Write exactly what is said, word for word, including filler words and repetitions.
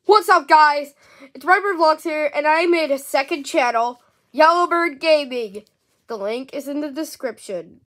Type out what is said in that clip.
What's up, guys? It's Redbird Vlogs here, and I made a second channel, Yellowbird Gaming. The link is in the description.